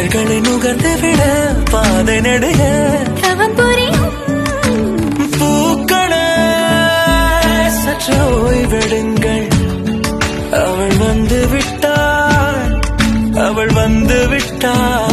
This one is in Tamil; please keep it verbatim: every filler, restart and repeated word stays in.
இதழ்களை நுகர்ந்து விட பாதை நடுக தவம் புரியும் பூக்களே சற்று ஓய்வெடுங்கள். அவள் வந்து விட்டாள், அவள் வந்து விட்டாள்.